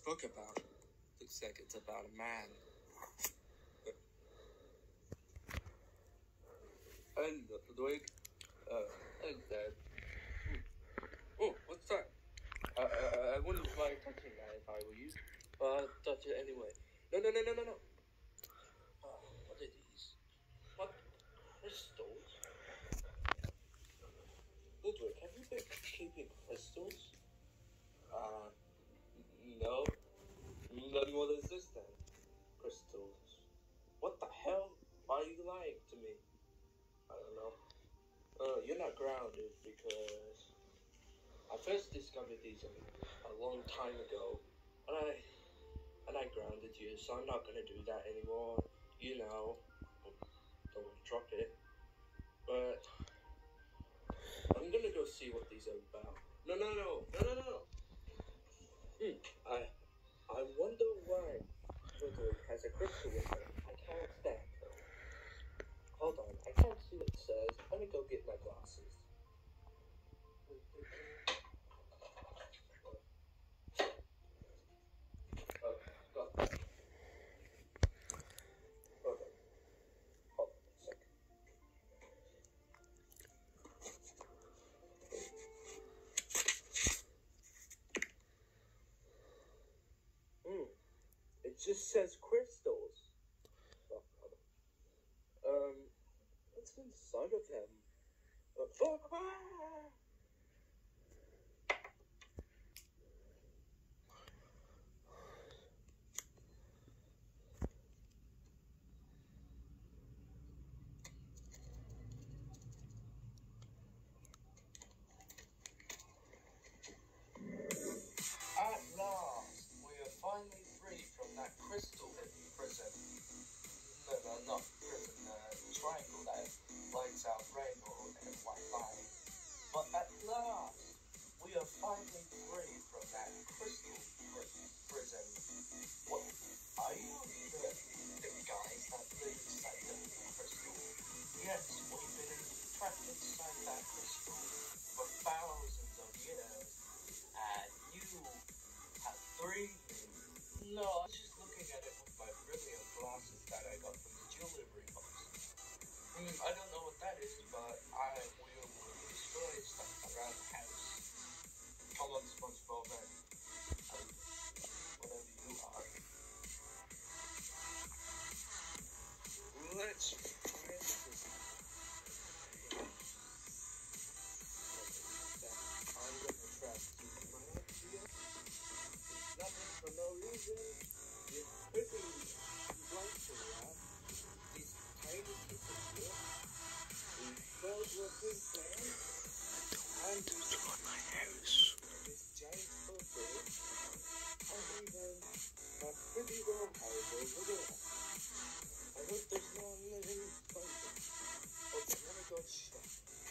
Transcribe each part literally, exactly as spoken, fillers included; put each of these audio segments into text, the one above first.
book about? Looks like it's about a man. And Ludwig, uh, and Dad. Oh, what's that? I, I, I wouldn't mind touching that if I were you. Uh, touch it anyway. No, no, no, no, no, no. Uh, what are these? What? Crystals? Ludwig, have you been keeping crystals? Uh, no. Then what is this then? Crystals. What the hell are you lying to me? I don't know. Uh, you're not grounded because I first discovered these a, a long time ago, and I and I grounded you, so I'm not gonna do that anymore. You know, don't drop it. But I'm gonna go see what these are about. No, no, no, no, no, no. Hmm. I I wonder why Ludwig has a crystal with her. I can't stand her. Hold on, I can't see what it says. Let me go get my glasses. Oh, got that. Okay. Hold on a second. Hmm. It just says crystals. Oh, hold on. Um, what's inside of them? Uh, oh, ah! At last, we are finally free from that crystal prison. No, no, not prison, uh, triangle that lights out rainbow and white light. But at last, we are finally free from that crystal prison. What? Are you the, the guys that live inside the crystal? Yes, we've been trapped inside that crystal for thousands of years. And you have three. No, I was just looking at it with my brilliant glasses that I got from the jewelry box. Mm, I don't know what that is, but I will destroy stuff around the house. Come on, SpongeBob, and um, whatever you are. Let's try this. I'm gonna trap you in my head here. Nothing for no reason. It's pretty blank to have. These tiny pieces here. These birds were big fans. And destroy my house. This giant purple. And even a pretty little house over there. I hope there's no one living person. Okay, let me go check.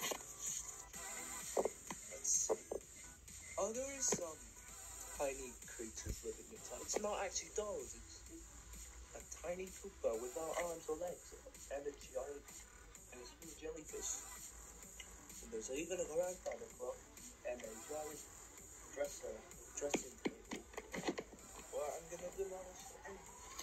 Let's see. Oh, there is some tiny creatures living inside. It's not actually dolls. It's a tiny Koopa without arms or legs, and a giant and a small jellyfish. And there's even a grandfather clock and a giant dresser, dressing table. Well, I'm gonna demolish it.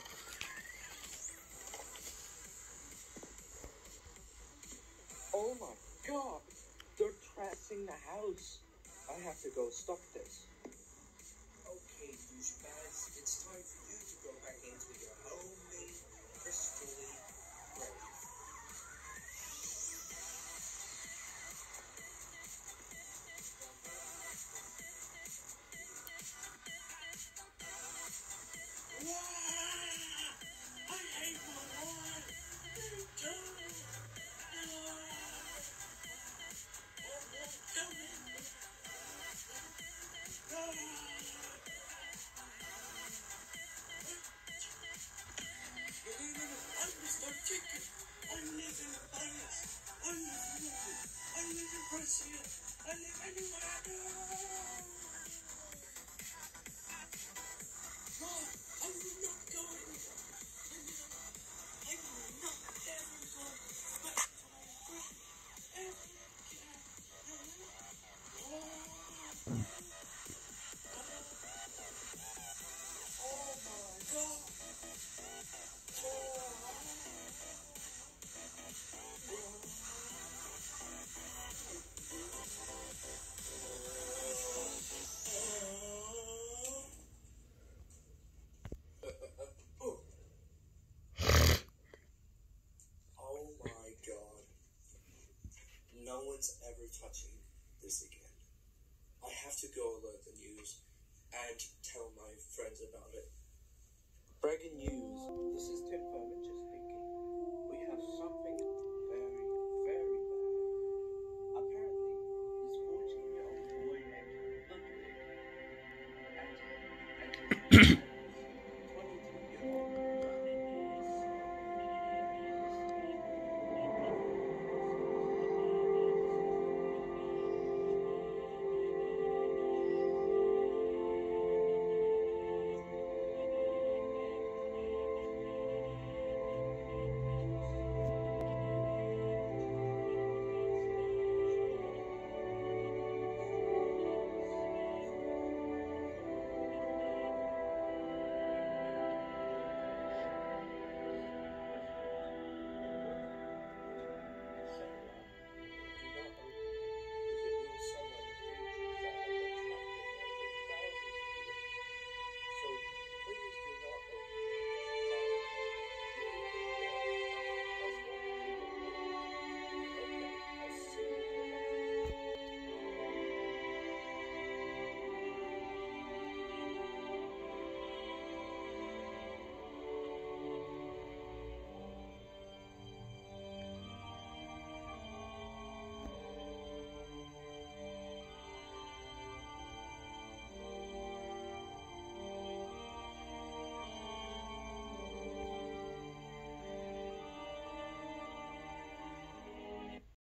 Oh my God! They're trashing the house. I have to go stop this. Okay, douchebags, it's time for you to go back into your homemade crystally grave. I hate my life. Me too. I'm Mister Chicken. I live in Paris. I live in London. I live in Brazil. I live anywhere I go. No, I will not go anywhere. I will not ever go back to my grave. Ever again. Oh. one's ever touching this again. I have to go alert the news and tell my friends about it. Breaking news. This is Tim Furman, just